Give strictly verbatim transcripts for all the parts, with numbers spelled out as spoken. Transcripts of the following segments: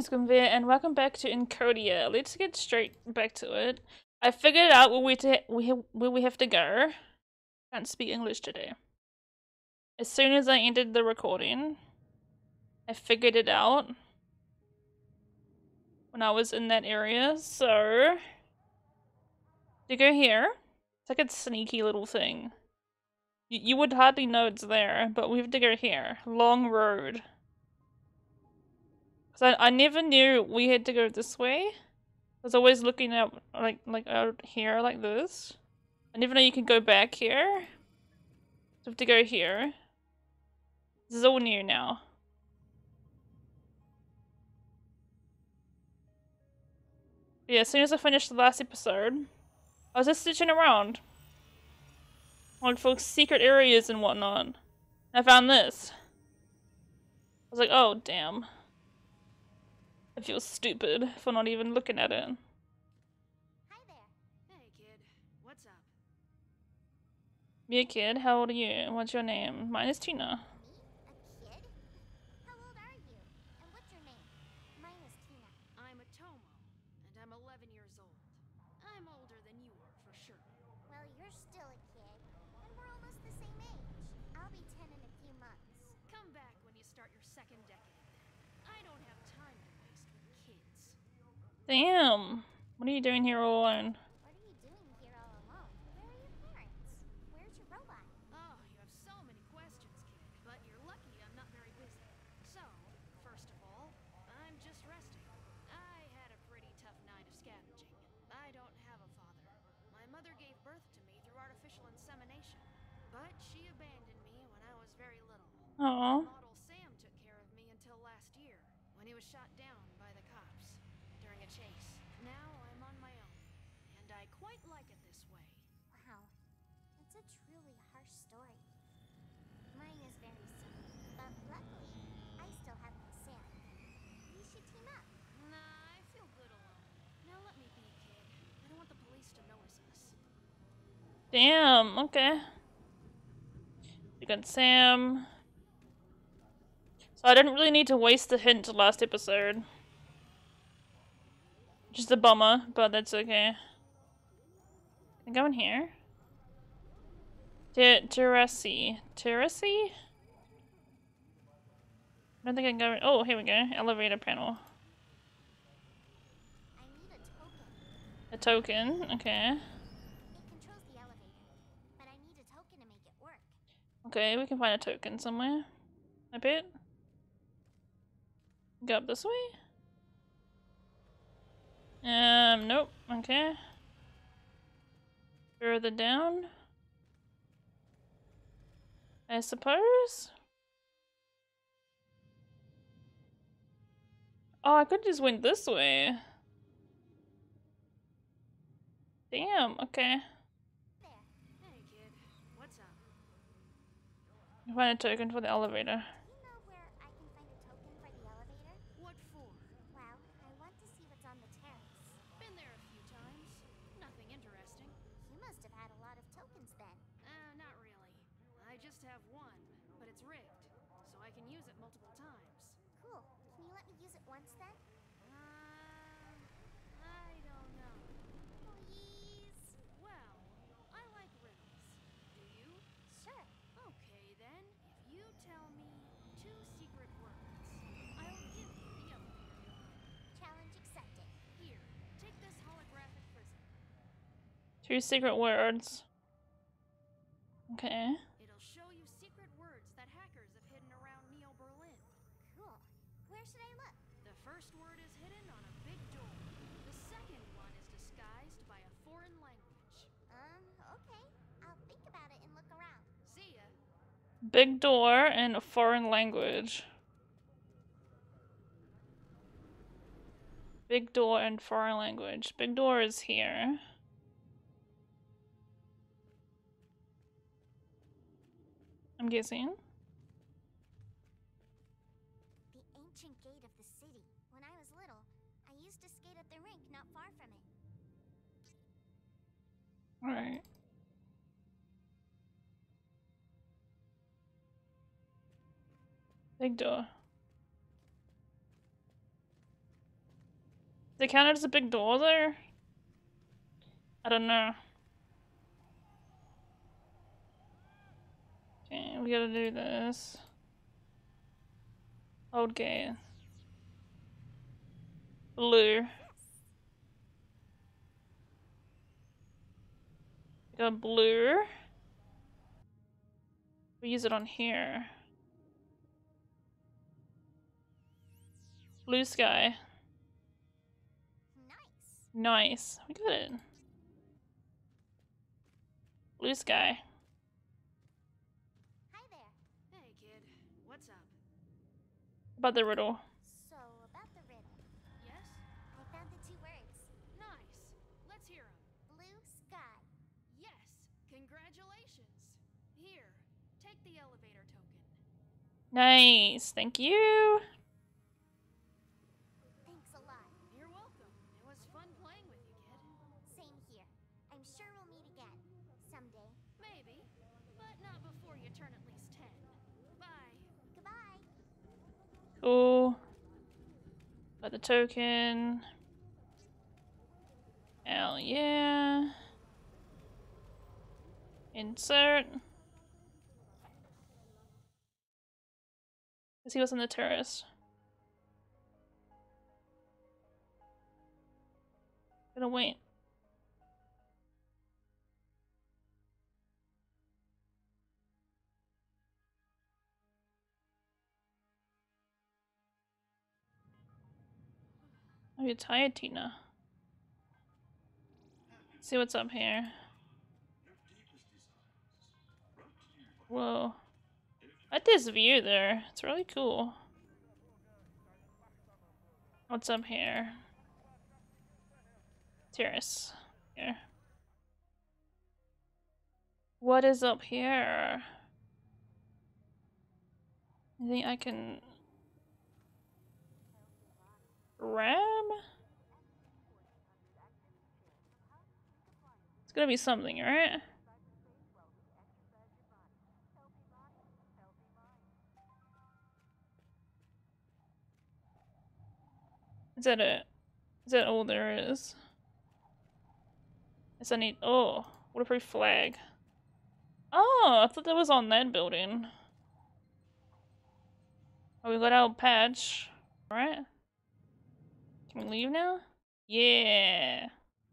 Greetings, Guinverre, and welcome back to Encodya. Let's get straight back to it. I figured out where we to we ha where we have to go. Can't speak English today. As soon as I ended the recording, I figured it out when I was in that area. So to go here, it's like a sneaky little thing. You you would hardly know it's there, but we have to go here. Long road. Cause I I never knew we had to go this way. I was always looking out like like out here like this. I never know you can go back here. So we have to go here. This is all new now. But yeah, as soon as I finished the last episode, I was just stitching around. Like for secret areas and whatnot. And I found this. I was like, oh damn. I feel stupid for not even looking at it. Hi there. Hey kid, what's up? Me a kid, how old are you? What's your name? Mine is Tina. Me? A kid? How old are you? And what's your name? Mine is Tina. I'm Atomo, and I'm eleven years old. I'm older than you are, for sure. Well, you're still a kid, and we're almost the same age. I'll be ten in a few months. Come back when you start your second decade, then. I don't have time to waste with kids. Damn. What are you doing here all alone? What are you doing here all alone? Where are your parents? Where's your robot? Oh, you have so many questions, kid. But you're lucky I'm not very busy. So, first of all, I'm just resting. I had a pretty tough night of scavenging. I don't have a father. My mother gave birth to me through artificial insemination. But she abandoned me when I was very little. Aww. Model Sam took care of me until last year, when he was shot down by the cops during a chase. Now I'm on my own, and I quite like it this way. Wow, that's a truly harsh story. Mine is very simple, but luckily, I still have my Sam. We should team up. Nah, I feel good alone. Now let me be, kid. I don't want the police to notice us. Damn, okay. You got Sam. So I didn't really need to waste the hint last episode. Just a bummer, but that's okay. Can I go in here? Terrace. Terrace? I don't think I can go in. Oh, here we go. Elevator panel. I need a token. A token, okay. It controls the elevator, but I need a token to make it work. Okay, we can find a token somewhere. I bet. Go up this way? Um, nope. Okay. Further down? I suppose? Oh, I could just went this way. Damn, okay. There. Hey, kid. What's up? Find a token for the elevator. Do you know where I can find a token for the elevator? What for? Well, I want to see what's on the terrace. Been there a few times. Nothing interesting. You must have had a lot of tokens then. Uh, not really. I just have one, but it's rigged, so I can use it multiple times. Cool. Can you let me use it once then? Um, I don't know. Please? Well, I like riddles. Do you? Sure. Okay then, if you tell me two secret words, I'll give you the elevator. Challenge accepted. Here, take this holographic prism. Two secret words. Okay. It'll show you secret words that hackers have hidden around Neo Berlin. Cool. Where should I look? The first word is hidden on a big door. The second one is disguised by a foreign language. Um, okay. I'll think about it and look around. See ya. Big door and a foreign language. Big door and foreign language. Big door is here. I'm guessing. The ancient gate of the city. When I was little, I used to skate at the rink not far from it. Alright. Big door. Does it count as a big door there? I don't know. Okay, we gotta do this. Old gate. Blue. We got blue. We use it on here. Blue sky. Nice. Nice. We got it. Blue sky. Hi there. Hey, kid. What's up? About the riddle. So, about the riddle. Yes? I found the two words. Nice. Let's hear 'em. Blue sky. Yes. Congratulations. Here, take the elevator token. Nice. Thank you. Thanks a lot. You're welcome. It was fun playing with you, kid. Same here. I'm sure we'll meet again. Someday. Maybe, but not before you turn at least ten. Bye. Goodbye. Cool. Got the token. Hell yeah. Insert. Because he was on the terrace. Gonna wait. Are you tired, Tina? See what's up here. Whoa. I like this view there. It's really cool. What's up here? Terrace. Here. What is up here? I think I can grab? It's gonna be something, right? Is that it? Is that all there is? Yes, I need. Oh, waterproof flag. Oh, I thought that was on that building. Oh, we got our patch. Alright. Can we leave now? Yeah.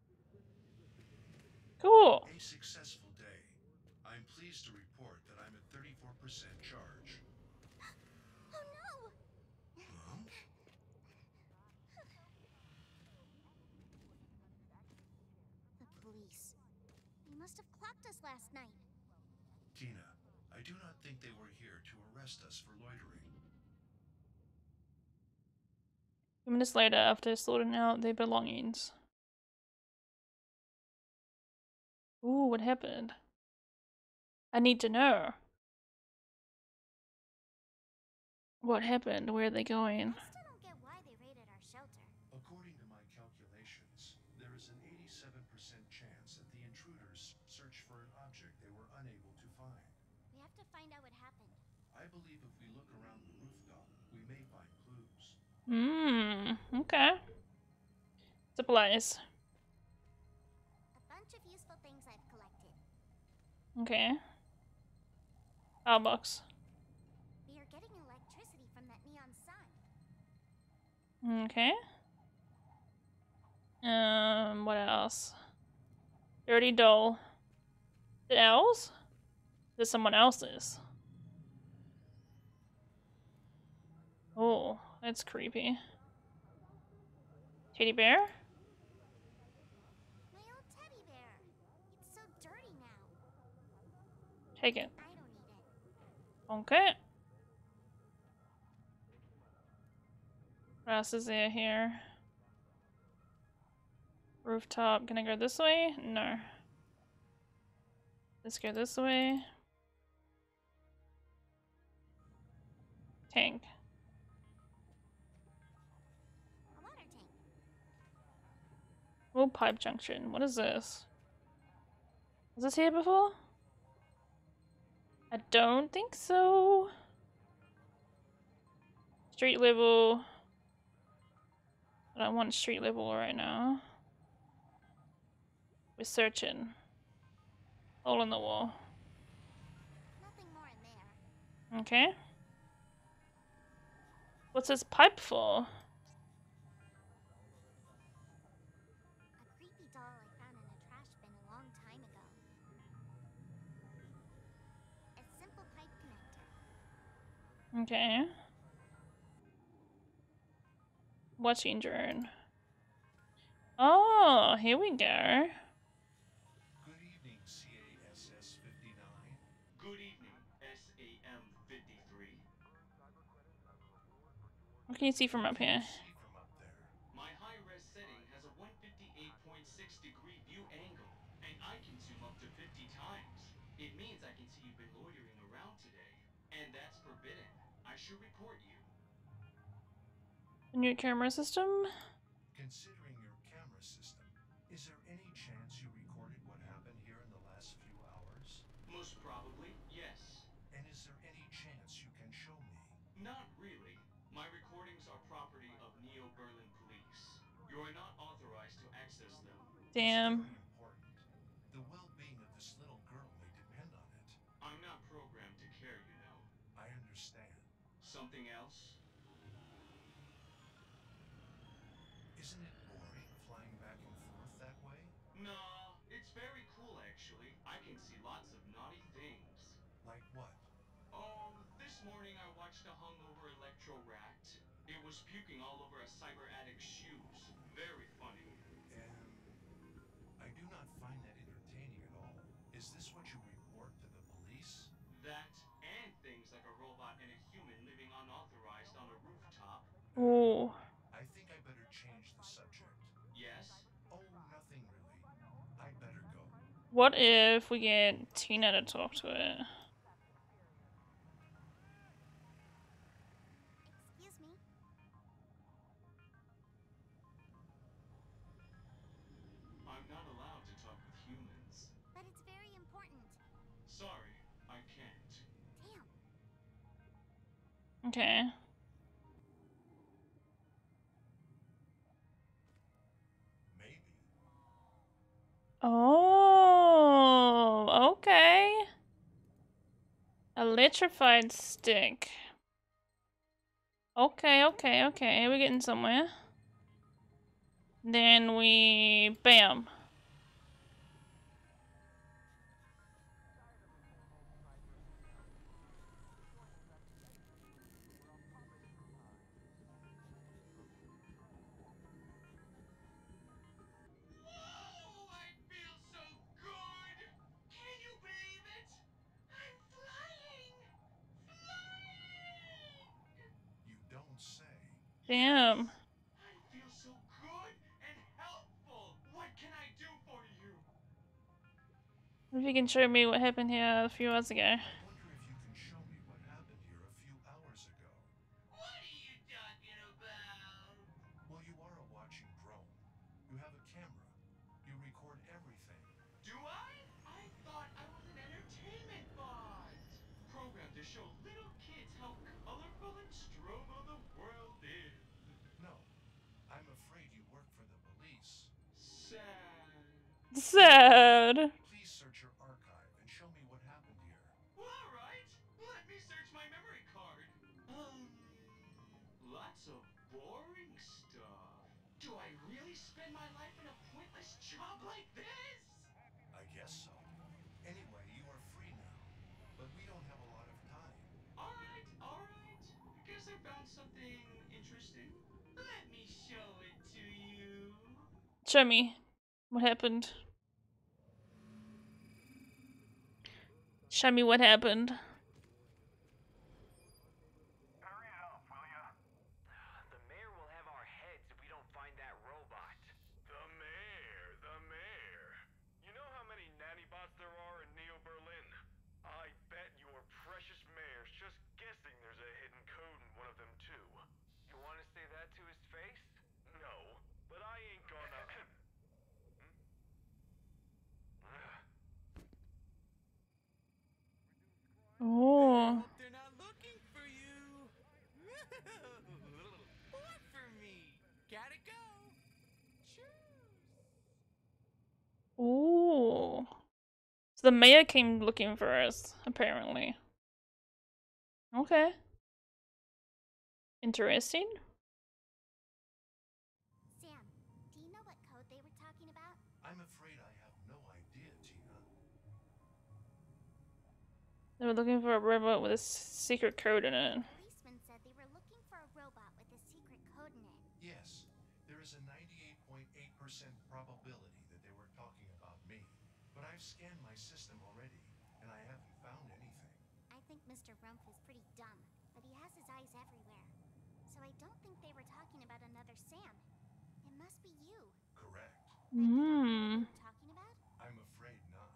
Cool. A successful day. I'm pleased to report that I'm at thirty-four percent charge. Oh no! Huh? The police. They must have clocked us last night. Tina, I do not think they were here to arrest us for loitering. Two minutes later, after sorting out their belongings. Ooh, what happened? I need to know. What happened? Where are they going? I still don't get why they raided our shelter. According to my calculations, there is an eighty-seven percent chance that the intruders searched for an object they were unable to find. We have to find out what happened. I believe if we look around the rooftop, we may find clues. Hmm, okay. Supplies. A bunch of useful things I've collected. Okay. Power box. We are getting electricity from that neon sun. Okay. Um, what else? Dirty doll. Is it ours? Is it someone else's? Oh, that's creepy. Teddy bear? My old teddy bear. It's so dirty now. Take it. I don't need it. Okay. What else is there here? Rooftop. Can I go this way? No. Let's go this way. Tank. A water tank. Oh, pipe junction. What is this? Was this here before? I don't think so. Street level. I don't want street level right now. We're searching. Hole in the wall. Nothing more in there. Okay. What's this pipe for? A creepy doll I found in a trash bin a long time ago. A simple pipe connector. Okay. Watching drone. Oh, here we go. Good evening, C A S S fifty-nine. Good evening, S A M fifty-three. What can you see from What up can you here? see from up there? My high-res setting has a one fifty-eight point six degree view angle, and I can zoom up to fifty times. It means I can see you've been loitering around today, and that's forbidden. I should report you. New camera system? Considering your camera system, is there any chance you recorded what happened here in the last few hours? Most probably, yes. And is there any chance you can show me? Not really. My recordings are property of Neo Berlin Police. You are not authorized to access them. It's Damn. very important. The well-being of this little girl may depend on it. I'm not programmed to care, you know. I understand. Something else? Isn't it boring flying back and forth that way? Nah, it's very cool actually. I can see lots of naughty things. Like what? Oh, this morning I watched a hungover electro rat. It was puking all over a cyber addict's shoes. Very funny. Um, I do not find that entertaining at all. Is this what you report to the police? That and things like a robot and a human living unauthorized on a rooftop. Ooh. I think I better change the subject. Yes? Oh, nothing really. I'd better go. What if we get Tina to talk to it? Excuse me. I'm not allowed to talk with humans. But it's very important. Sorry, I can't. Damn. Okay. Maybe. Oh, okay. Electrified stick. Okay, okay, okay. We're getting somewhere. Then we... Bam. Whoa, I feel so good! Can you believe it? I'm flying! Flying! You don't say. Damn. I feel so good and helpful. What can I do for you? If you can show me what happened here a few hours ago. I wonder if you can show me what happened here a few hours ago. What are you talking about? Well, you are a watching drone. You have a camera. You record everything. Do I? I thought I was an entertainment bot. Programmed to show little kids how colorful and strobo the world is. No, I'm afraid you work for the police. Sad. Sad. Please search your archive and show me what happened here. All right, let me search my memory card. Um, lots of boring stuff. Do I really spend my life in a pointless job like this? I guess so. Anyway, you are free now. But we don't have a lot of time. All right, all right. Guess I found something interesting. Let me show it to you. Show me what happened. Show me what happened. Hurry it up, will ya? The mayor will have our heads if we don't find that robot. The mayor, the mayor. You know how many nanny bots there are in Neo Berlin? I bet your precious mayor's just guessing there's a hidden code in one of them too. You want to say that to his face? No, but I ain't gonna... hmm? the mayor came looking for us, apparently. Okay. Interesting. Sam, do you know what code they were talking about? I'm afraid I have no idea, Tina. They were looking for a robot with a secret code in it. Policeman said they were looking for a robot with a secret code in it. Yes, there is a ninety-eight point eight percent probability that they were talking about me. But I've scanned my system already, and I haven't found anything. I think Mister Rumpf is pretty dumb, but he has his eyes everywhere. So I don't think they were talking about another Sam. It must be you. Correct. Then you don't know what Hmm. they were talking about? I'm afraid not.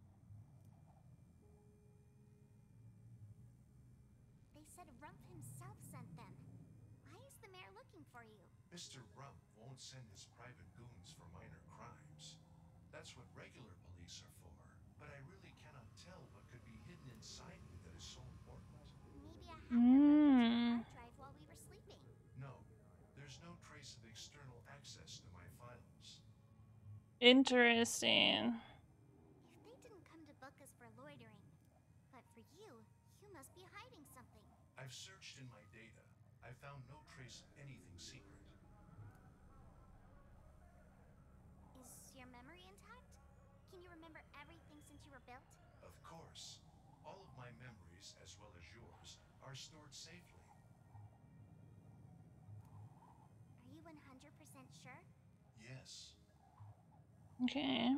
They said Rumpf himself sent them. Why is the mayor looking for you? Mister Rump won't send his private goons for minor crimes. That's what regular police are for. But I really cannot tell what could be hidden inside me that is so important. Maybe a hacker broke into Hmm. your hard drive while we were sleeping. No, there's no trace of external access to my files. Interesting. If they didn't come to book us for loitering, but for you, you must be hiding something. I've searched in my data. I found no trace of anything secret. Is your memory intact? Can you remember everything since you were built? Of course. All of my memories, as well as yours, are stored safely. Are you one hundred percent sure? Yes. Okay.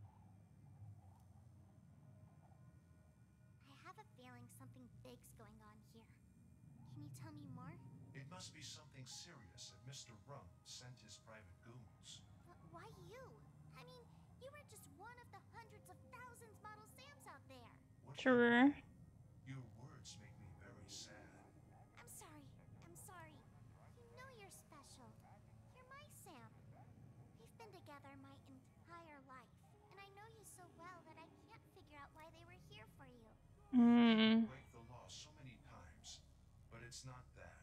I have a feeling something big's going on here. Can you tell me more? It must be something serious if Mister Rump sent his private goons. But why you? I mean, you were just one of the hundreds of thousands model Sams out there. What do you Sure. mean? Your words make me very sad. I'm sorry. I'm sorry. You know you're special. You're my Sam. We've been together my entire life. And I know you so well that I can't figure out why they were here for you. Hmm. Break the law so many times, but it's not that.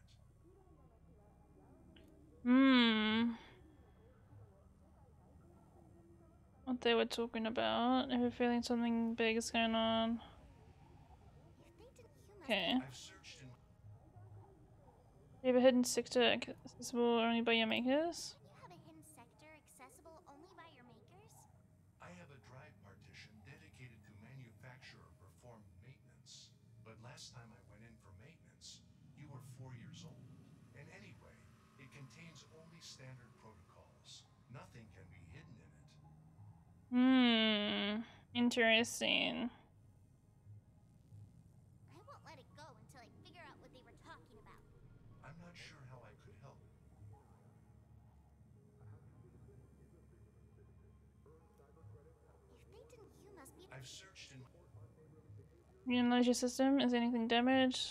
Hmm. What they were talking about. If you're feeling something big is going on. If they didn't, you must Okay. I've searched in. Do you have a hidden sector accessible only by your makers? You have a hidden sector accessible only by your makers? I have a drive partition dedicated to manufacturer performed maintenance. But last time I went in for maintenance, you were four years old. And anyway, it contains only standard protocols. Nothing can be hidden in it. Hmm. Interesting. I won't let it go until I figure out what they were talking about. I'm not sure how I could help. If they didn't, you must be. I've searched in. You analyze your system? Is anything damaged?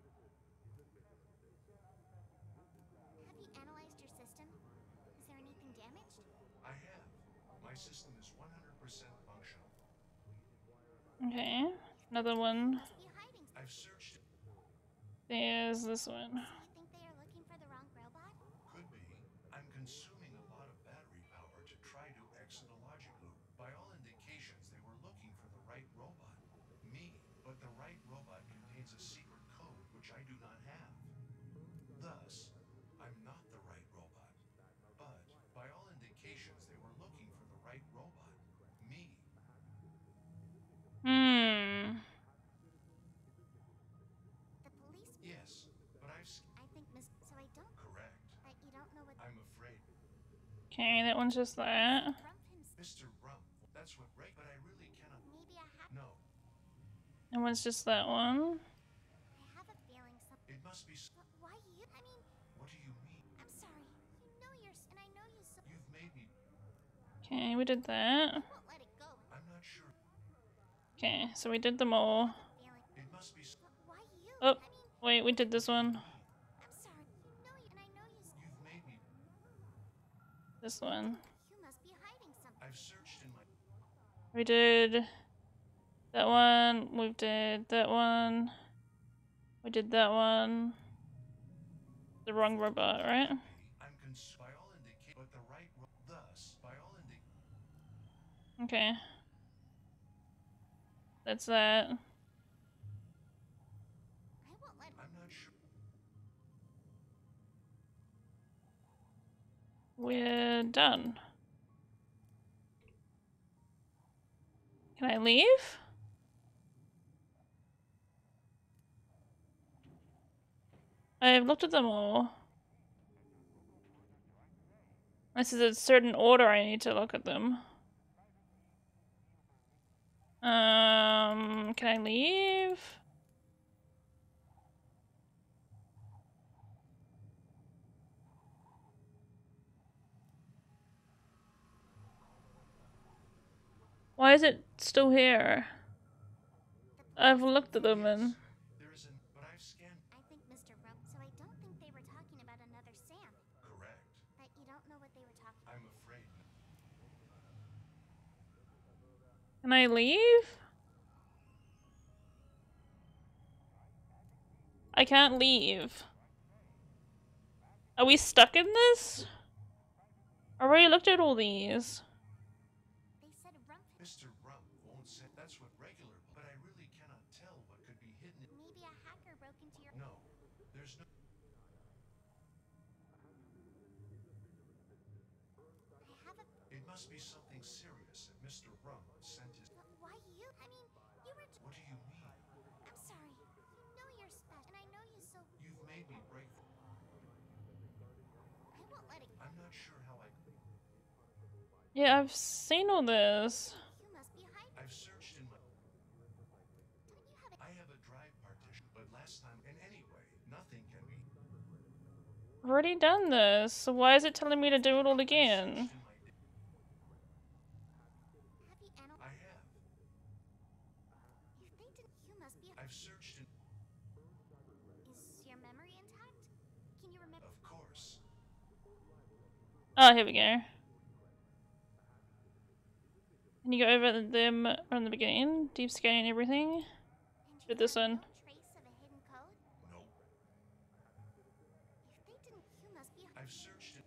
Have you analyzed your system? Is there anything damaged? I have. My system is one hundred percent functional. Okay. Another You one. must be hiding. I've searched. There's this one. So you think they are looking for the wrong robot? Could be. I'm consuming a lot of battery power to try to exit a logic loop. By all indications, they were looking for the right robot. Me. But the right robot contains a secret code which I do not have. Thus, I'm not the right robot. But, by all indications, they were looking for the right robot. Me. Hmm. The police. Yes, but I've. s- I think Miss. So I don't. Correct. But you don't know what. I'm afraid. Okay, that one's just that. Rump himself. Mister Rump, that's what right, but I really cannot. Maybe a hack. No, That one's just that one. I have a feeling some. it must be. s- But why you? I mean, What do you mean? I'm sorry. You know you're. s- And I know you so. You've made me. Okay, we did that. I won't let it go. I'm not sure. Okay, so we did them all. Feeling. It must be. s- But why you? Oh, I mean, wait, we did this one. I'm sorry. You know you. And I know you. s- You've made me. This one. You must be hiding something. I've searched in my. We did that one. We did that one. We did that one. The wrong robot, right? I'm cons- by all indicate, but the right. Ro- Thus, by all indic. Okay. That's that. I won't let. I'm not sure. We're done. Can I leave? I've looked at them all. This is a certain order I need to look at them. Um, can I leave? Why is it still here? I've looked at them and... There is an, but I've scanned. I think Mister Rump. So I don't think they were talking about another Sam. Correct. But you don't know what they were talking. I'm afraid. Can I leave? I can't leave. Are we stuck in this? I already looked at all these. They said Rump. Mister Rump won't say that's what regular, but I really cannot tell what could be hidden. In, Maybe a hacker broke into your. no, there's no. I have a. It must be something serious if Mister Rump sent his. But why you? I mean, you were. J- What do you mean? I'm sorry. You know you're special, and I know you so. You've made me break. I won't let it. I'm not sure how I. Yeah, I've seen all this. You must be hiding. I've searched in my. Don't you have a? I have a drive partition, but last time, and anyway, nothing can be. I've already done this, so why is it telling me to do it all I've again? searched in my. da- Have you analyzed? I have. If they didn't, you must be. I've searched in. Is your memory intact? Can you remember? Of course. Oh, here we go. Can you go over them from the beginning? Deep scanning everything? And you Did this found one. no trace of a hidden code? Nope. If they didn't, you must be. I've searched in.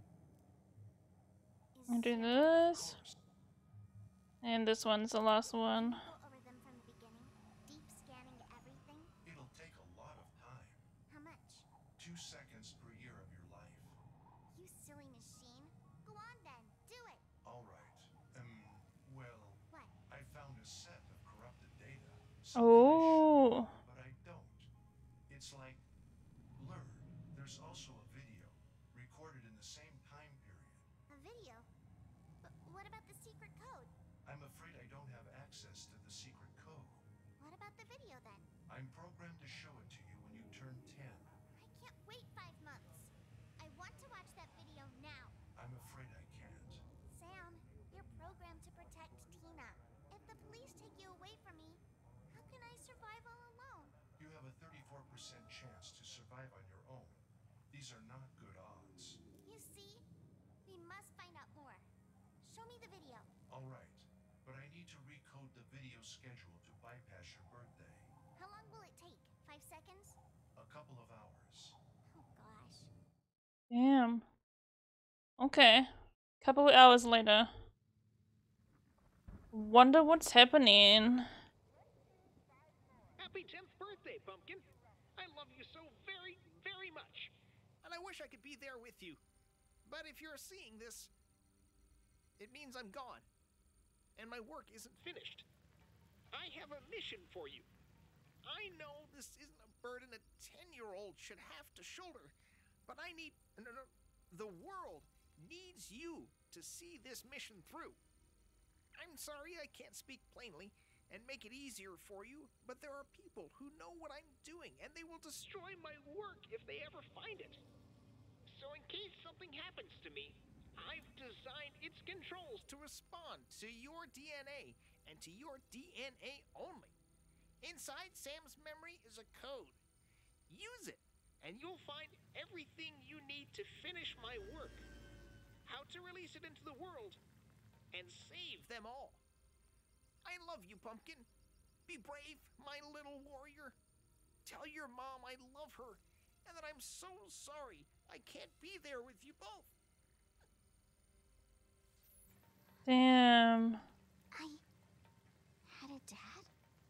Is I'm doing your- Of this. course. And this one's the last one. Go over them from the beginning, deep scanning everything. It'll take a lot of time. How much? Two seconds per year of your life. You silly machine. Go on then, do it. All right. Um. Well, What? I found a set of corrupted data. Something I Oh. should, but I don't. It's like blurred. There's also a video recorded in the same time period. A video. But what about the secret code? I'm afraid I don't have access to the secret code. What about the video then? I'm programmed to show it to you when you turn ten. I can't wait five months. I want to watch that video now. I'm afraid I can't. Sam, you're programmed to protect Tina. If the police take you away from me, how can I survive all alone? You have a thirty-four percent chance to survive on your own. These are not good odds. You see? We must find out more. Show me the video. All right, but I need to recode the video schedule to bypass your birthday. How long will it take? Five seconds? A couple of hours. Oh gosh. Damn. Okay. Couple of hours later. Wonder what's happening. Happy tenth birthday, Pumpkin! I love you so very, very much. And I wish I could be there with you. But if you're seeing this, it means I'm gone. And my work isn't finished. I have a mission for you. I know this isn't a burden a ten-year-old should have to shoulder, but I need... No, no, the world needs you to see this mission through. I'm sorry I can't speak plainly and make it easier for you, but there are people who know what I'm doing, and they will destroy my work if they ever find it. So in case something happens to me, I've designed its controls to respond to your D N A, and to your D N A only. Inside Sam's memory is a code. Use it, and you'll find everything you need to finish my work. How to release it into the world, and save them all. I love you, Pumpkin. Be brave, my little warrior. Tell your mom I love her, and that I'm so sorry I can't be there with you both. Damn. I had a dad?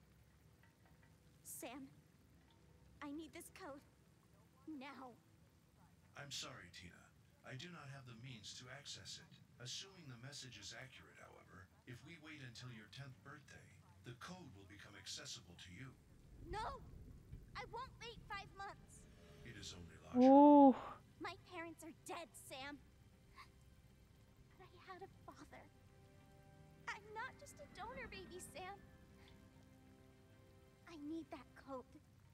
Sam. I need this code. Now. I'm sorry, Tina. I do not have the means to access it. Assuming the message is accurate, however, if we wait until your tenth birthday, the code will become accessible to you. No! I won't wait five months. It is only logical. Ooh. My parents are dead, Sam. But I had a father. I'm not just a donor baby, Sam. I need that code.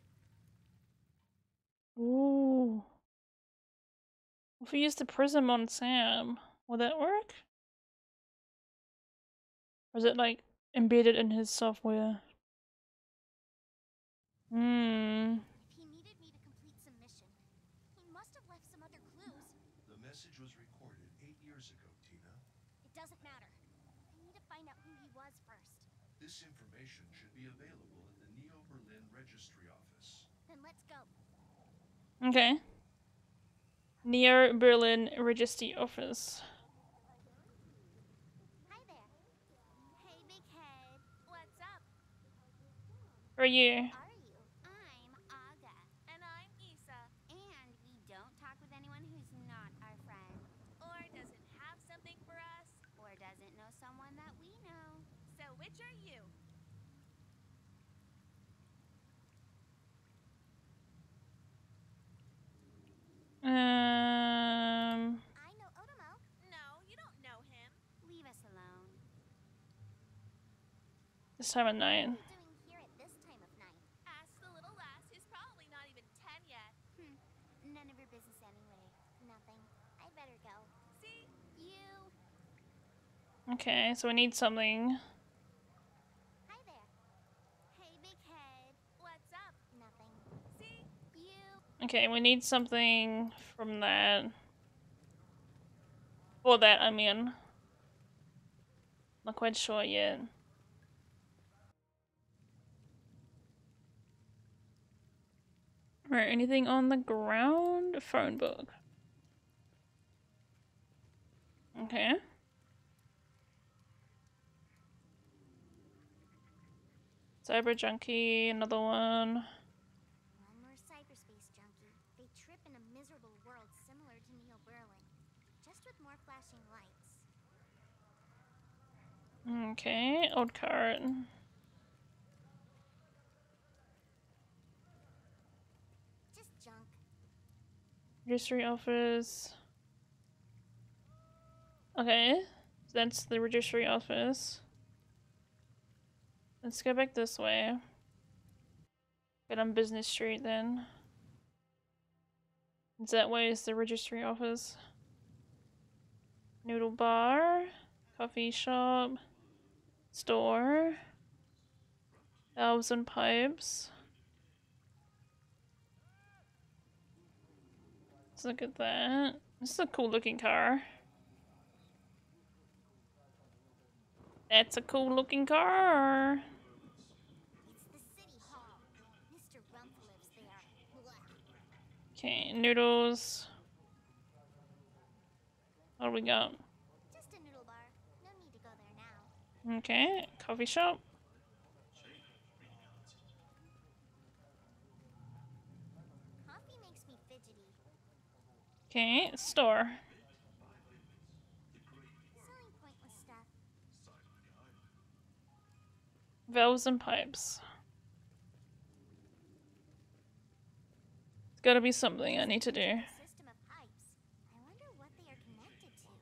Ooh. If we use the prism on Sam, will that work? Or is it like embedded in his software? Hmm. If he needed me to complete some mission, he must have left some other clues. The message was recorded eight years ago, Tina. It doesn't matter. I need to find out who he was first. This information should be available in the Neo Berlin Registry Office. Then let's go. Okay. Near Berlin Registry Office. Hi there. Hey, big head. What's up? Who are you? Are you? I'm Aga. And I'm Isa. And we don't talk with anyone who's not our friend. Or doesn't have something for us. Or doesn't know someone that we know. So which are you? Um. I know Otomo. No, you don't know him. Leave us alone. This time of night. What are you doing here at this time of night? Ask the little lass who's probably not even ten yet. Hmm. None of your business anyway. Nothing. I better go. See? You. Okay, so we need something. Hi there. Hey, big head. What's up? Nothing. See? You. Okay, we need something from that. For that, I mean. Not quite sure yet. Right, anything on the ground? Phone book. Okay. Cyber junkie, another one. One more cyberspace junkie. They trip in a miserable world similar to Neo Berlin. Just with more flashing lights. Okay, old cart. Just junk. Registry office. Okay, so that's the registry office. Let's go back this way. Get on Business Street then. That way is the registry office. Noodle bar, coffee shop, store, valves and pipes. Let's look at that. This is a cool looking car. That's a cool looking car. It's the city hall. Mister Rump lives there. Blah. Okay, noodles. What do we got? Just a noodle bar. No need to go there now. Okay, coffee shop. Coffee makes me fidgety. Okay, store. Selling pointless stuff. Valves and pipes. It's gotta be something I need to do. System of pipes. I wonder what they are connected to.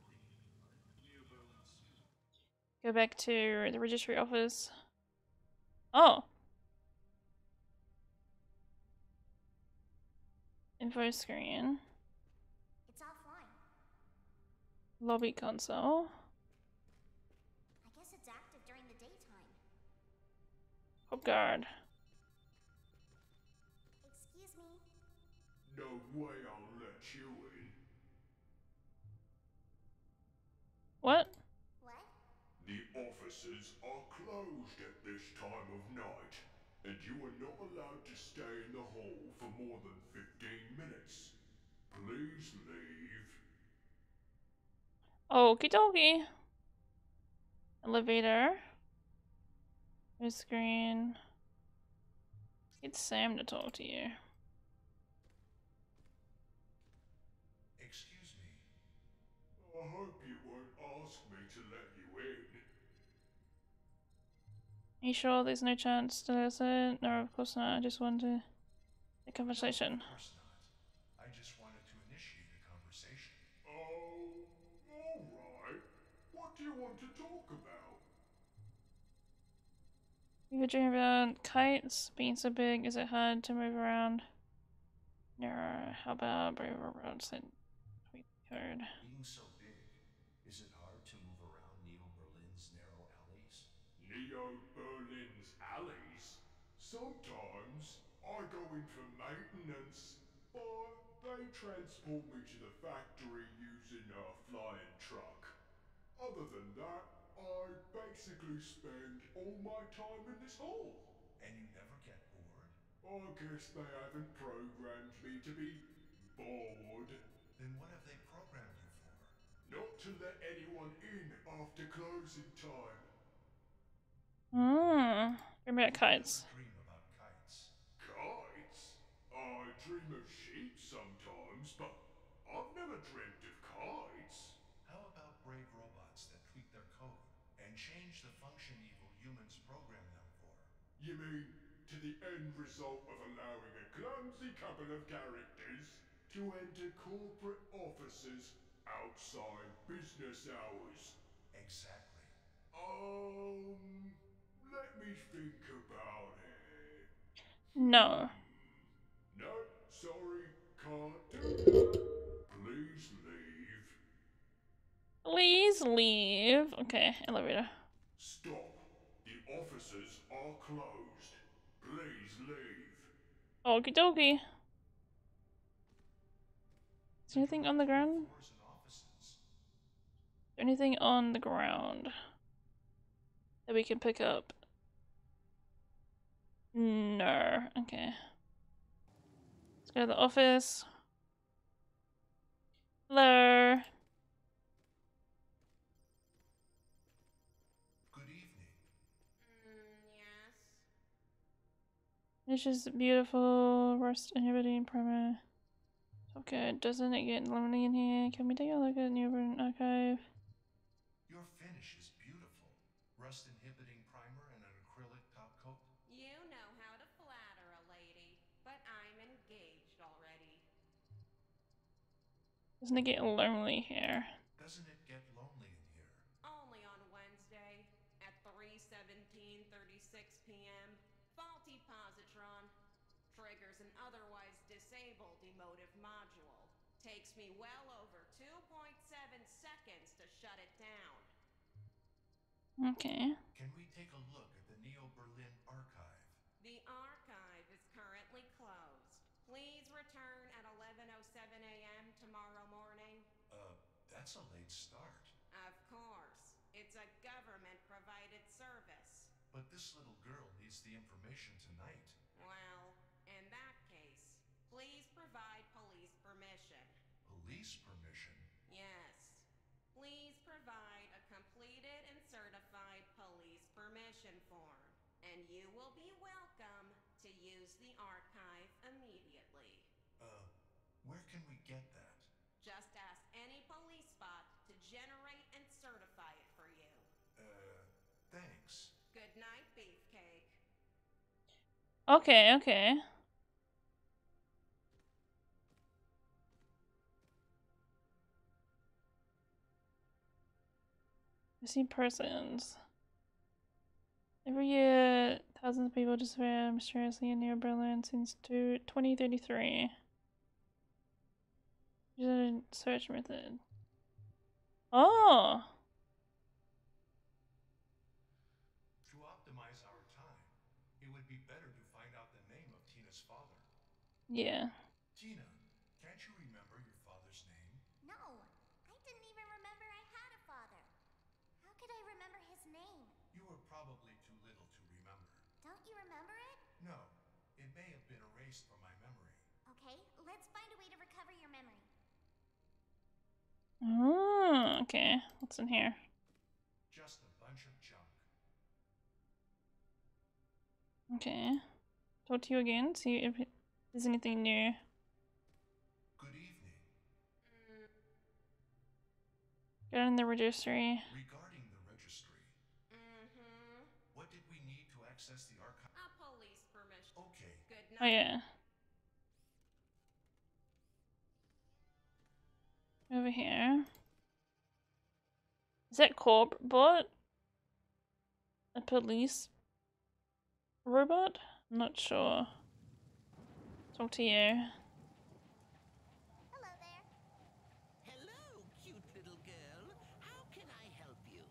Go back to the registry office. Oh! Info screen. It's offline. Lobby console. I guess it's active during the daytime. Hop guard. Excuse me. No way I'll let you in. What? What? The offices are closed at this time of night, and you are not allowed to stay in the hall for more than fifteen minutes. Please leave. Okie dokie. Elevator. New screen. It's Sam to talk to you. Excuse me. I hope you won't ask me to let you in. Are you sure there's no chance to listen? No, of course not. I just wanted to a conversation. No, of course not. I just wanted to initiate a conversation. Oh, alright. What do you want to talk about? You ever dream about kites being so big? Is it hard to move around? No, how about braver roads that we heard? Being so big, is it hard to move around Neo Berlin's narrow alleys? Neo Berlin's alleys? Sometimes I go in for maintenance, but they transport me to the factory using a flying truck. Other than that, I basically spend all my time in this hall. And you never get bored? I guess they haven't programmed me to be bored. Then what have they programmed you for? Not to let anyone in after closing time. Hmm. Dream about Who would kites. ever dream about kites? Kites? I dream of sheep sometimes, but I've never dreamt of kites. How about brave robots that tweak their code and change the function evil humans program them for? You mean to the end result of allowing a clumsy couple of characters to enter corporate offices outside business hours? Exactly. Um, let me think about it. No. No, sorry, can't do that. Please leave. Please leave. Okay, elevator. Stop. The offices are closed. Please leave. Okie dokie. Is there The anything on the directory of ground? floors and offices. Anything on the ground that we can pick up? No. Okay. Let's go to the office. Hello. Good evening. Mm, yes. It's just beautiful. Rust inhibiting primer. Okay, doesn't it get lonely in here? Can we take a look at Newburn Archive? Your finish is beautiful. Rust inhibiting primer and an acrylic top coat. You know how to flatter a lady, but I'm engaged already. Doesn't it get lonely here? Doesn't it get lonely in here? Only on Wednesday at three seventeen thirty-six p m Faulty positron. Triggers an otherwise disabled emotive module. Takes me well over two point seven seconds to shut it down. Okay. Can we take a look at the Neo Berlin archive? The archive is currently closed. Please return at eleven oh seven a m tomorrow morning. Uh, that's a late start. Of course. It's a government-provided service. But this little girl needs the information tonight. Well, in that case, please provide police permission. Police permission? Yes. Please provide a completed and certified police permission form, and you will be welcome to use the archive immediately. Uh, where can we get that? Just ask any police spot to generate and certify it for you. Uh, thanks. Good night, Beefcake. Okay, okay. Missing persons. Every year, thousands of people disappear mysteriously in New Berlin since twenty thirty-three. Use a search method. Oh! To optimize our time, it would be better to find out the name of Tina's father. Yeah. Tina, can't you remember your father's name? No, I didn't even remember I had a father. How could I remember his name? You were probably too little to remember. Don't you remember it? No, it may have been erased from my memory. Okay, let's find a way to recover your memory. Oh, okay. What's in here? Just a bunch of junk. Okay. Talk to you again, see if there's anything new. Good evening. Get in the registry. Regarding the registry, Mm-hmm. what did we need to access the archive? A police permission. Okay. Good Oh night. yeah. Over here. Is that Corp bot? A police robot? I'm not sure. Talk to you. Hello there. Hello, cute little girl. How can I help you?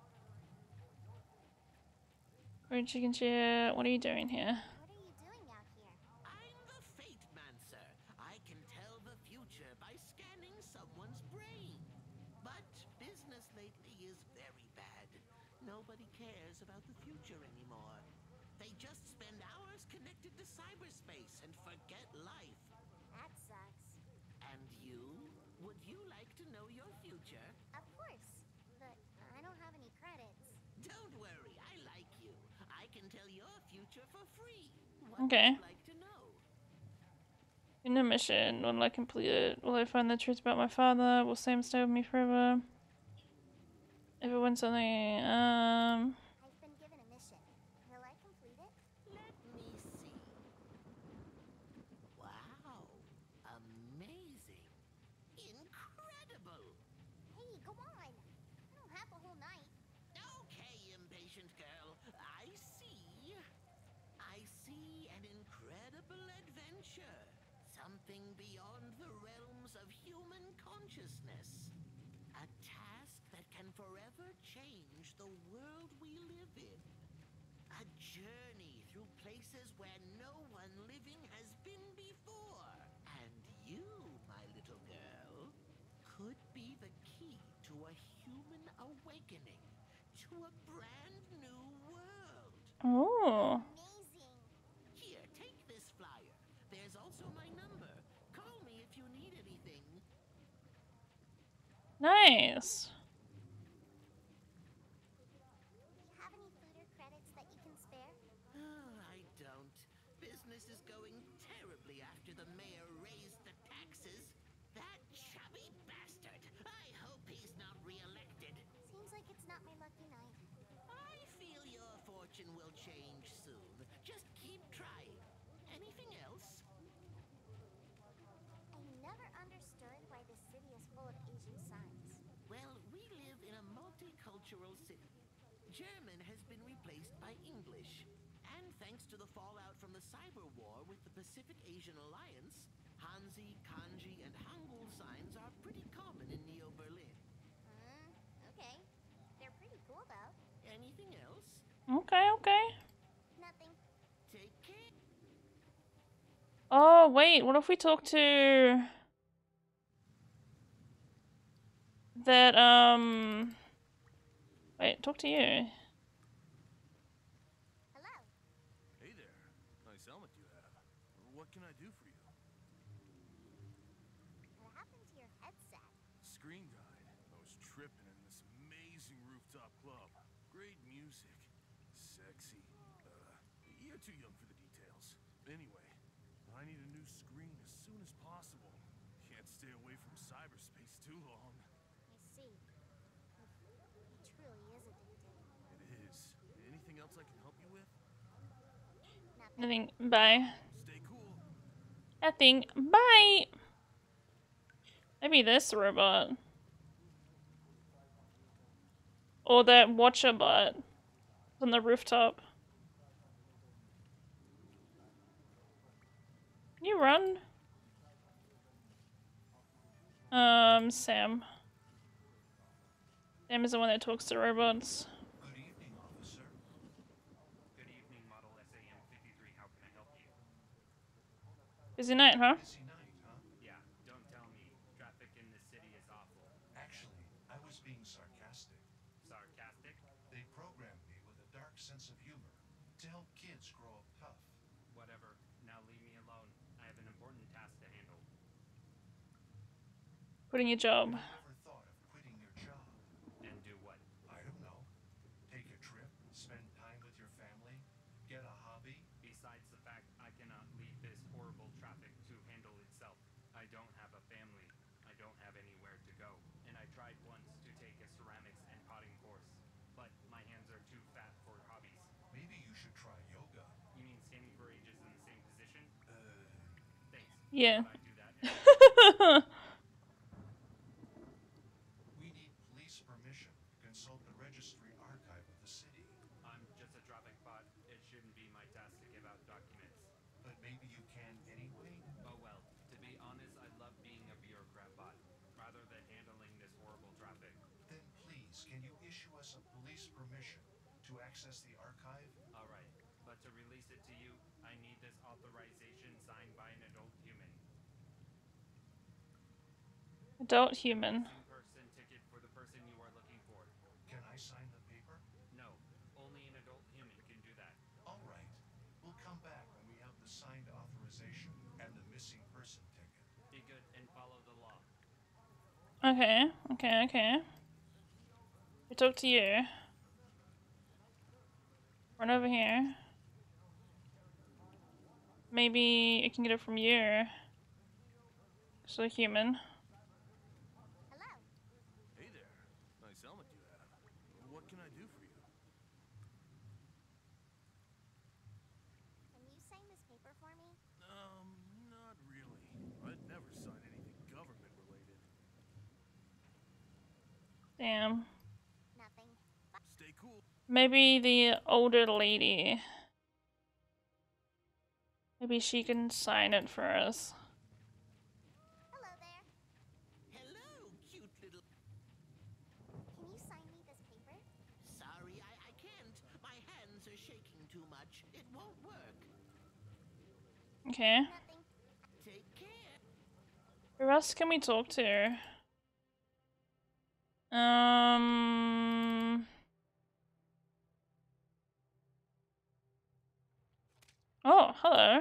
Green chicken chair. What are you doing here? What are you doing out here? I'm the Fate Mancer. I can tell the future by scanning someone's brain. But business lately is very bad. Nobody cares about the future anymore. They just spend hours connected to cyberspace and forget life. That sucks. And you? Would you like to know your future? Of course. But I don't have any credits. Don't worry, I like you. I can tell your future for free. What Okay. would you like to know? In a mission, when I complete it, will I find the truth about my father? Will Sam stay with me forever? If it wins something, um... I've been given a mission. Will I complete it? Let me see. Wow. Amazing. Incredible. Hey, go on. I don't have the whole night. Okay, impatient girl. I see. I see an incredible adventure. Something beyond the realms of human consciousness. A task that can forever change the world we live in. A journey through places where no one living has been before. And you, my little girl, could be the key to a human awakening to a brand new world. Oh. Amazing. Here, take this flyer. There's also my number. Call me if you need anything. Nice. Do you have any food or credits that you can spare? Oh, I don't. Business is going terribly after the mayor raised the taxes. That chubby bastard. I hope he's not reelected. Seems like it's not my lucky night. I feel your fortune will change soon. Just keep trying. Anything else? I never understood why this city is full of Asian signs. Well, we live in a multicultural city. German has been replaced by English. And thanks to the fallout from the cyber war with the Pacific Asian Alliance, Hanzi, Kanji, and Hangul signs are pretty common in Neo-Berlin. Hmm, okay. They're pretty cool, though. Anything else? Okay, okay. Nothing. Take care. Oh, wait, what if we talk to... that, um... Wait, talk to you. Hello. Hey there. Nice helmet you have. What can I do for you? What happened to your headset? Screen guide. I was tripping in this amazing rooftop club. Great music. Sexy. Uh, you're too young for the details. Anyway, I need a new screen as soon as possible. Can't stay away from cyberspace too long. I see. It truly is addictive. It is. Anything else I can help you with? Nothing. Nothing. Bye. Stay cool. Nothing. Bye! Maybe this robot. Or that watcher bot on the rooftop. Can you run? Um, Sam. Sam is the one that talks to robots. Good evening, officer. Good evening, Model S A M fifty-three. How can I help you? Busy night, huh? Busy night, huh? Yeah, don't tell me. Traffic in this city is awful. Actually, I was being sarcastic. Sarcastic? They programmed me with a dark sense of humor to help kids grow up tough. Whatever. Now leave me alone. I have an important task to handle. Quitting your job. Have you ever thought of quitting your job? And do what? I don't know. Take a trip, spend time with your family, get a hobby. Be Besides the fact I cannot leave this horrible traffic to handle itself. I don't have a family. I don't have anywhere to go. And I tried once to take a ceramics and potting course, but my hands are too fat for hobbies. Maybe you should try yoga. You mean standing for ages in the same position? Uh, Thanks. Yeah. But I do that every we need police permission to consult the registry archive of the city. I'm just a traffic bot. It shouldn't be my task to give out documents. But maybe you can anyway? Oh well, to be honest, I love being a bureaucrat bot, rather than handling this horrible traffic. Then please, can you issue us a police permission to access the archive? Alright, but to release it to you, I need this authorization signed by an adult human. Adult human. Missing person ticket for the person you are looking for. Can I sign the paper? No, only an adult human can do that. All right. We'll come back when we have the signed authorization and the missing person ticket. Be good and follow the law. Okay, okay, okay. We talk to you. Run over here. Maybe I can get it from you. So human. Hello. Hey there. Nice helmet you have. What can I do for you? Can you sign this paper for me? Um, not really. I'd never sign anything government related. Damn. Nothing. Stay cool. Maybe the older lady. Maybe she can sign it for us. Hello there. Hello, cute little... Can you sign me this paper? Sorry, I, I can't. My hands are shaking too much. It won't work. Okay. Nothing. Take care. Who else can we talk to? Um. Oh, hello.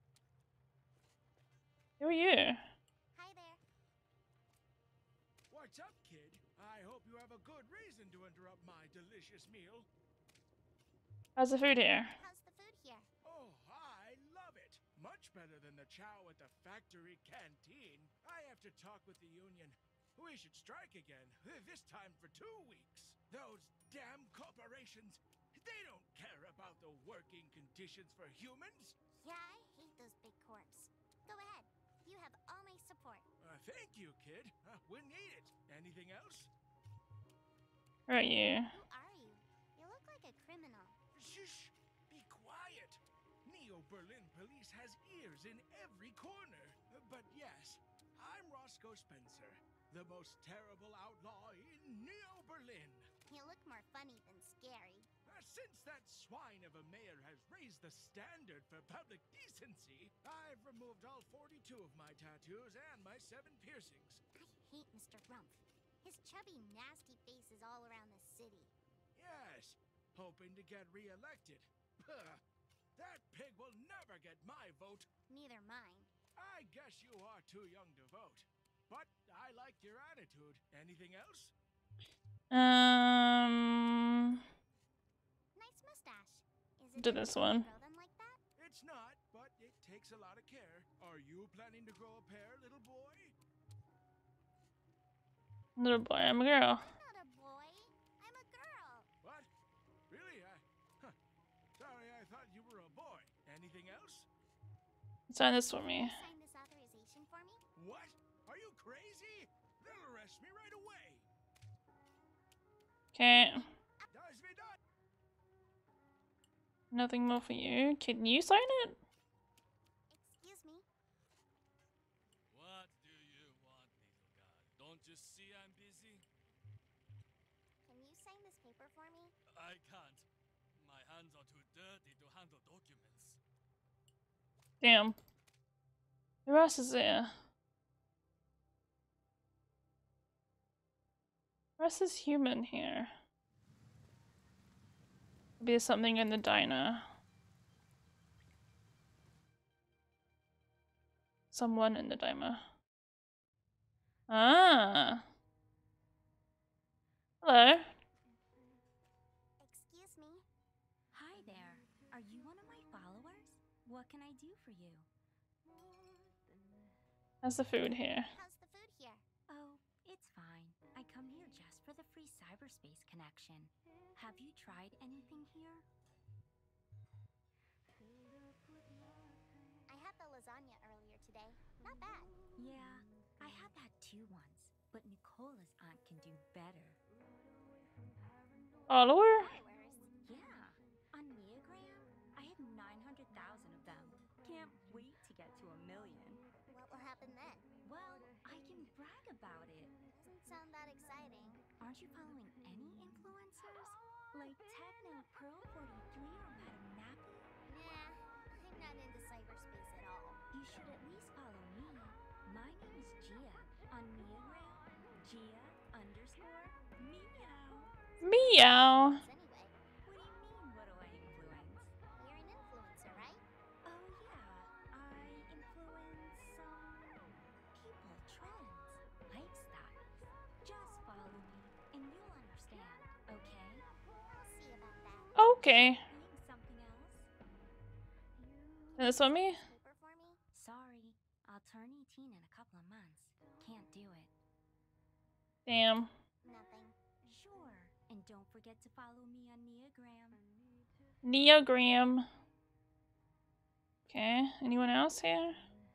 Who are you? Hi there. What's up, kid? I hope you have a good reason to interrupt my delicious meal. How's the food here? How's the food here? Oh, I love it. Much better than the chow at the factory canteen. I have to talk with the union. We should strike again, this time for two weeks. Those damn corporations, they don't care about the working conditions for humans. Yeah, I hate those big corps. Go ahead. You have all my support. Uh, thank you, kid. Uh, we need it. Anything else? Where are you? Who are you? You look like a criminal. Shh! Be quiet! Neo-Berlin police has ears in every corner. Uh, But yes, I'm Roscoe Spencer, the most terrible outlaw in Neo-Berlin. You look more funny than scary. Uh, Since that swine of a mayor has raised the standard for public decency, I've removed all forty-two of my tattoos and my seven piercings. I hate Mister Rumpf. His chubby, nasty face is all around the city. Yes, hoping to get re-elected. Puh. That pig will never get my vote. Neither mine. I guess you are too young to vote. But I liked your attitude. Anything else? Um. Nice mustache. Is it Do this one. Grow them like that? It's not, but it takes a lot of care. Are you planning to grow a pair, little boy? Little boy, I'm a girl. I'm not a boy. I'm a girl. What? Really? I... Huh. Sorry, I thought you were a boy. Anything else? Sign this for me. Sign this authorization for me? What? Are you crazy? They'll arrest me right away. Okay. Does me done. Nothing more for you. Can you sign it? Excuse me. What do you want, little guy? Don't you see I'm busy? Can you sign this paper for me? I can't. My hands are too dirty to handle documents. Damn. Who else is there? Who else is human here? Maybe there's something in the diner. Someone in the diner. Ah. Hello. Excuse me. Hi there. Are you one of my followers? What can I do for you? How's the food here? How's the food here? Oh, it's fine. I come here just for the free cyberspace connection. Have you tried anything here? I had the lasagna earlier today. Not bad. Yeah, I had that too once, but Nicola's aunt can do better. Follower? Followers? Yeah, on Neogram, I have nine hundred thousand of them. Can't wait to get to a million. What will happen then? Well, I can brag about it. Doesn't sound that exciting. Aren't you following any influencers? Like Techno Pearl forty-three or Madame Nappy? Nah, I'm not into cyberspace at all. You should at least follow me. My name is Gia. On Neogram, Gia underscore meow. Meow. Anyway, What do you mean, what do I influence? you're an influencer, right? Oh yeah, I influence some people, trends, lifestyles. Just follow me and you'll understand, okay? I'll see about that. Okay. Being something else? This one me? Paper for me? Sorry, I'll turn eighteen in a couple of months. Can't do it. Damn. Nothing. Sure, and don't forget to follow me on Neogram. Neogram. Okay, anyone else here?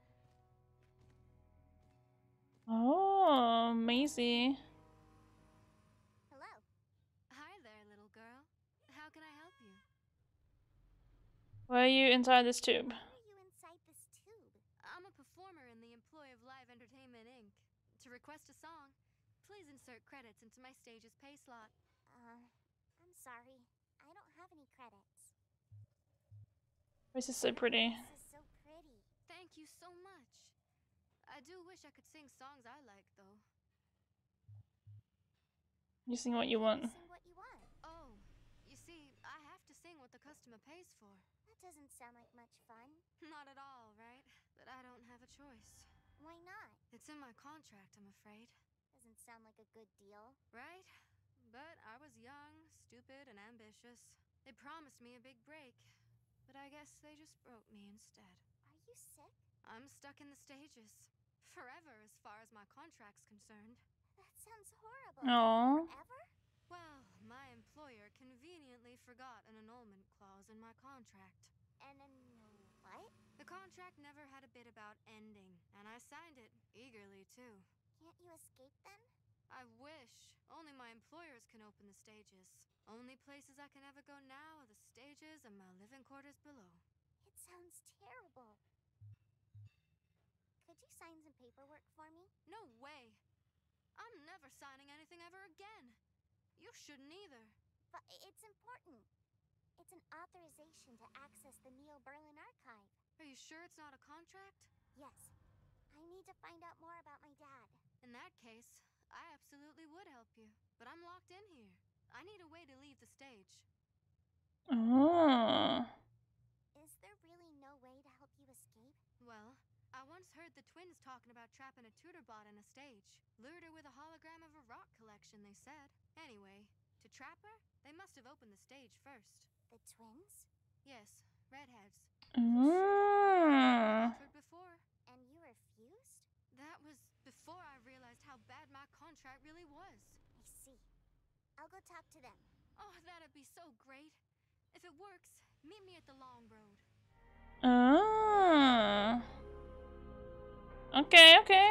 Oh, Maisie. Hello. Hi there, little girl. How can I help you? Why are you inside this tube? Why are you inside this tube? I'm a performer in the employ of Live Entertainment Incorporated. To request a song, please insert credits into my stage's pay slot. Uh, I'm sorry. I don't have any credits. This is so pretty. This is so pretty. Thank you so much. I do wish I could sing songs I like, though. You sing what you want. Sing what you want. Oh, you see, I have to sing what the customer pays for. That doesn't sound like much fun. Not at all, right? But I don't have a choice. Why not? It's in my contract, I'm afraid. Doesn't sound like a good deal. Right? But I was young, stupid, and ambitious. They promised me a big break, but I guess they just broke me instead. Are you sick? I'm stuck in the stages. Forever, as far as my contract's concerned. That sounds horrible. Aww. Forever? Well, my employer conveniently forgot an annulment clause in my contract. And then what? The contract never had a bit about ending, and I signed it eagerly, too. Can't you escape then? I wish. Only my employers can open the stages. Only places I can ever go now are the stages and my living quarters below. It sounds terrible. Could you sign some paperwork for me? No way. I'm never signing anything ever again. You shouldn't either. But it's important. It's an authorization to access the Neo Berlin archive. Are you sure it's not a contract? Yes. I need to find out more about my dad. In that case, I absolutely would help you. But I'm locked in here. I need a way to leave the stage. Oh. Is there really no way to help you escape? Well, I once heard the twins talking about trapping a tutor bot in a stage. Lured her with a hologram of a rock collection, they said. Anyway, to trap her, they must have opened the stage first. The twins? Yes, redheads. Mm. Offered before. And you refused? That was before I realized how bad my contract really was. I see. I'll go talk to them. Oh, that'd be so great. If it works, meet me at the long road. Oh. Okay, okay.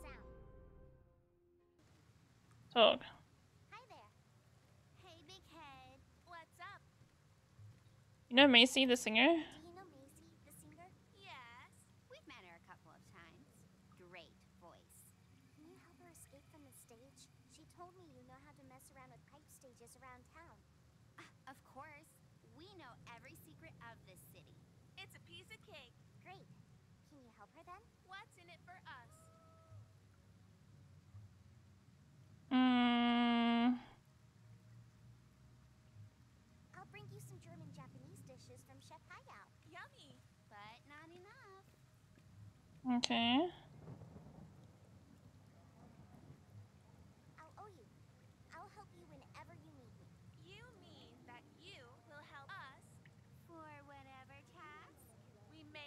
Talk. Hi there. Hey, big head. What's up? You know Macy, the singer? Do you know Macy, the singer? Yes. We've met her a couple of times. Great voice. Can you help her escape from the stage? She told me you know how to mess around with pipe stages around town. Uh, of course. We know every secret of this city. It's a piece of cake. Great. Can you help her then? What's in it for us? Mm. I'll bring you some German-Japanese dishes from Chef Hayao. Yummy. But not enough. Okay. I'll owe you. I'll help you whenever you need me. You mean that you will help us for whatever task we may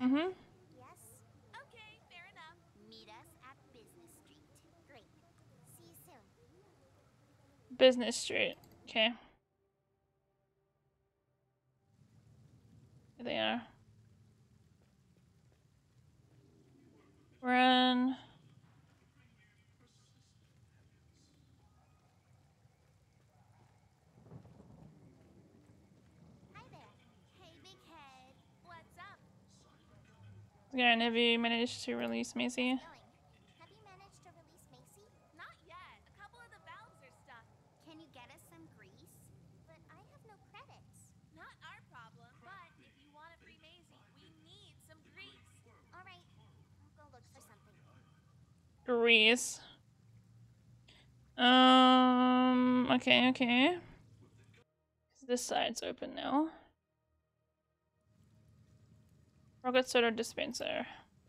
Mm-hmm. Yes? Okay, fair enough. Meet us at Business Street. Great. See you soon. Business Street. Okay. Here they are. Run. Hi there. Hey, big head. What's up? Again, have you managed to release Macy? Going. Have you managed to release Macy? Not yet. A couple of the valves are stuck. Can you get us some grease? But I have no credits. Not our problem. But if you want to free Maisie, we need some grease. All right. I'll go look for something. Grease. Um, okay, okay. This side's open now. Rocket soda dispenser.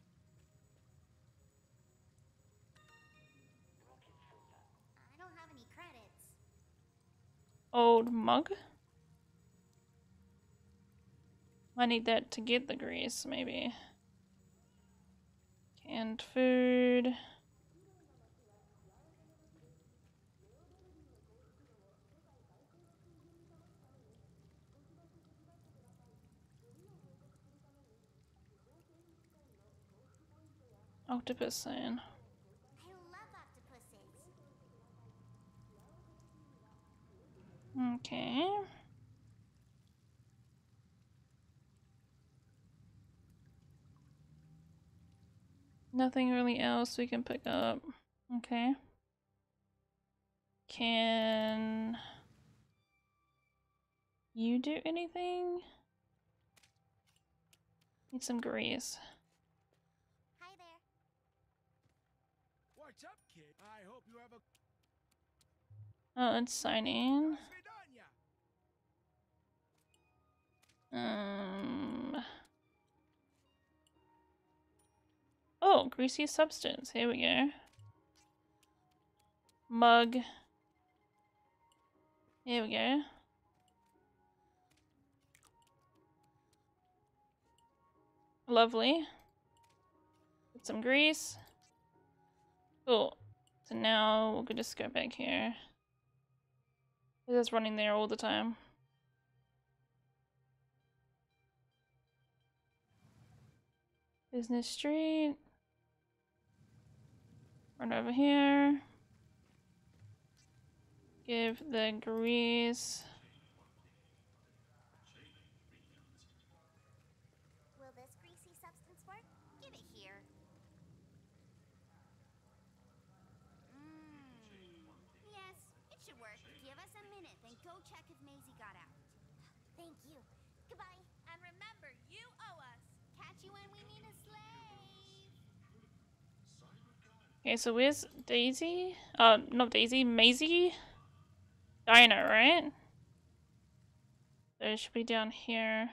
I don't have any credits. Old mug. I need that to get the grease, maybe. Canned food. Octopus sign. I love octopuses. Okay. Nothing really else we can pick up. Okay. Can you do anything? Need some grease. Hi there. What's up, kid? I hope you have a Oh, let's sign in. Um. Oh, greasy substance. Here we go. Mug. Here we go. Lovely. Put some grease. Cool. So now we can just go back here. It's just running there all the time. Business Street. Run over here. Give the grease. Will this greasy substance work? Give it here. Mmm. Yes, it should work. Give us a minute, then go check if Maisie got out. Thank you. Goodbye. And remember, you owe us. Catch you when we need a slave. Okay, so where's Daisy? Uh, not Daisy, Maisie? Diner, right? So it should be down here.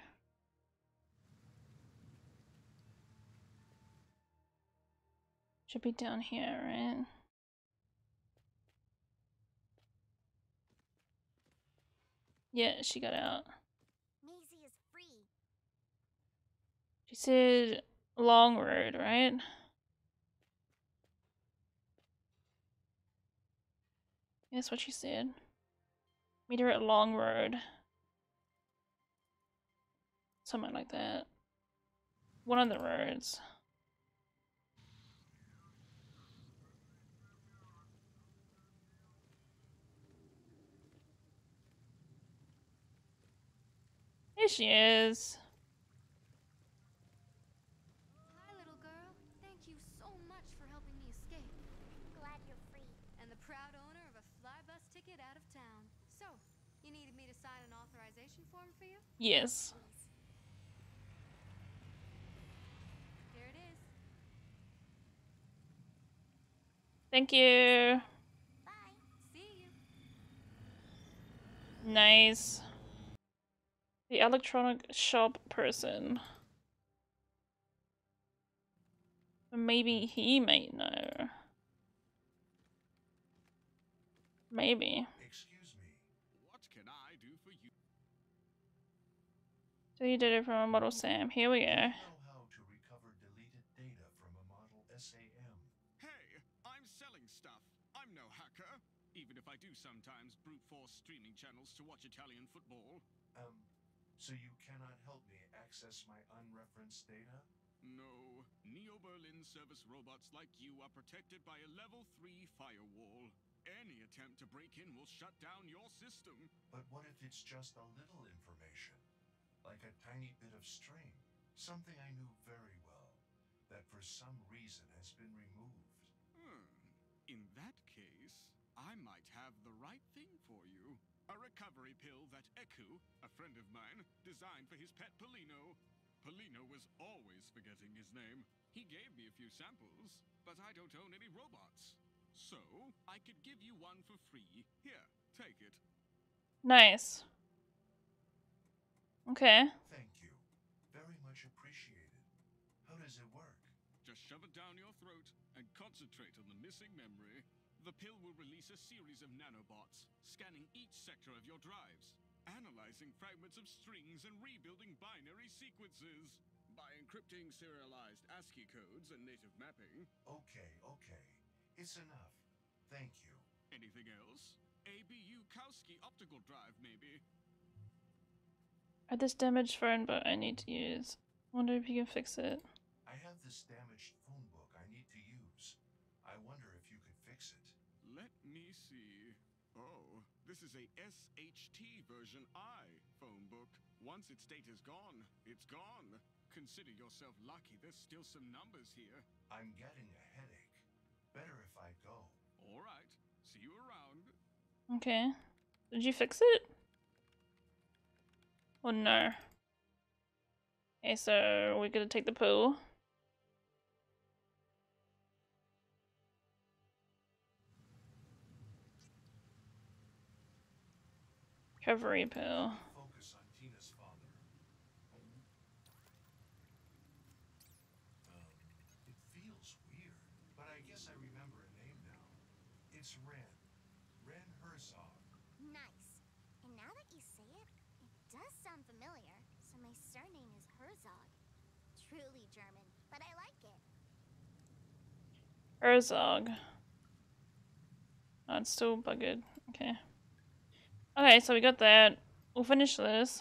Should be down here, right? Yeah, she got out. Maisie is free. She said long road, right? That's what she said. Meet her at Long Road. Something like that. One of the roads. There she is. Hi, little girl. Thank you so much for helping me escape. Glad you're free. And the proud owner of a flybus ticket out of town. So, you needed me to sign an authorization form for you? Yes. Here it is. Thank you. Bye. See you. Nice. The electronic shop person. Maybe he might know. Maybe. Excuse me. What can I do for you? So you did it from a model Sam. Here we go. Do you know how to if I do sometimes brute force streaming channels to watch Italian football. Um, so you cannot help me access my unreferenced data? No. Neo-Berlin service robots like you are protected by a level three firewall. Any attempt to break in will shut down your system. But what if it's just a little information? Like a tiny bit of string? Something I knew very well, that for some reason has been removed. Hmm. In that case, I might have the right thing for you. A recovery pill that Eku, a friend of mine, designed for his pet Polino. Polino was always forgetting his name. He gave me a few samples, but I don't own any robots. So, I could give you one for free. Here, take it. Nice. Okay. Thank you. Very much appreciated. How does it work? Just shove it down your throat and concentrate on the missing memory. The pill will release a series of nanobots, scanning each sector of your drives, analyzing fragments of strings and rebuilding binary sequences. By encrypting serialized ASCII codes and native mapping. Okay, okay. It's enough. Thank you. Anything else? A B U Kowski optical drive, maybe? At this damaged phone book I need to use. Wonder if you can fix it. I have this damaged phone book I need to use. I wonder if you could fix it. Let me see. Oh, this is a S H T version I phone book. Once its data's gone, it's gone. Consider yourself lucky there's still some numbers here. I'm getting a headache. Better if I go. All right. See you around. Okay. Did you fix it? Oh no. Okay, so we're gonna take the pill. Recovery pill. Focus on Tina's father. Um, it feels weird, but I guess I remember a name now. It's Ren. Ren Herzog. Nice. And now that you say it, it does sound familiar. So my surname is Herzog. Truly German, but I like it. Herzog. Oh, it's still bugged. Okay. Okay, so we got that. We'll finish this.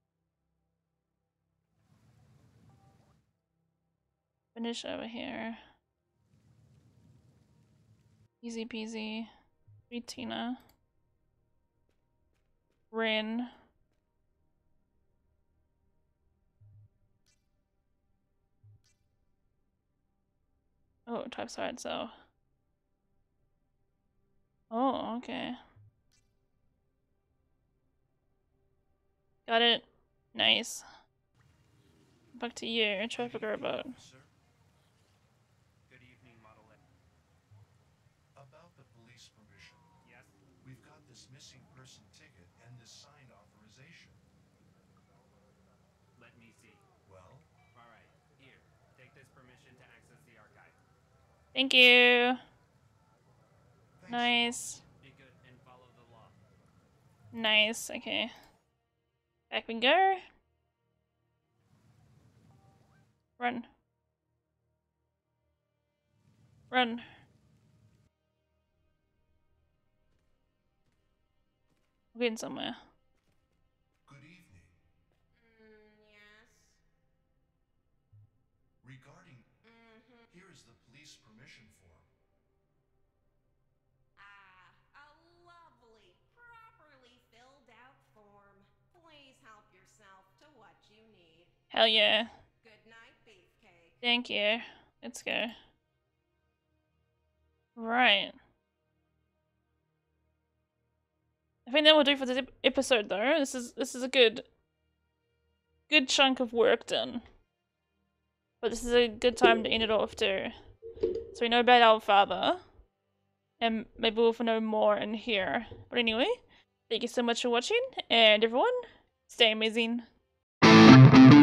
Finish over here. Easy peasy. Sweet Tina. Rin. Oh, type side, so. Oh, okay. Got it. Nice. Back to you, traffic robot. Good evening, Model A. About the police permission. Yes? We've got this missing person ticket and this signed authorization. Let me see. Well? Alright, here. Take this permission to access the archive. Thank you. Thanks. Nice. Be good and follow the law. Nice, okay. Back we go. Run. Run. We're getting somewhere. Good evening. Mm, yes? Regarding, Mm-hmm. here is the police permission form. Ah, a lovely, properly filled out form. Please help yourself to what you need. Hell yeah. Good night, Beefcake. Thank you. Let's go. Right. I think that will do for this ep episode though. This is this is a good good chunk of work done. But this is a good time to end it off too. So we know about our father. And maybe we'll know more in here. But anyway, thank you so much for watching, and everyone, stay amazing.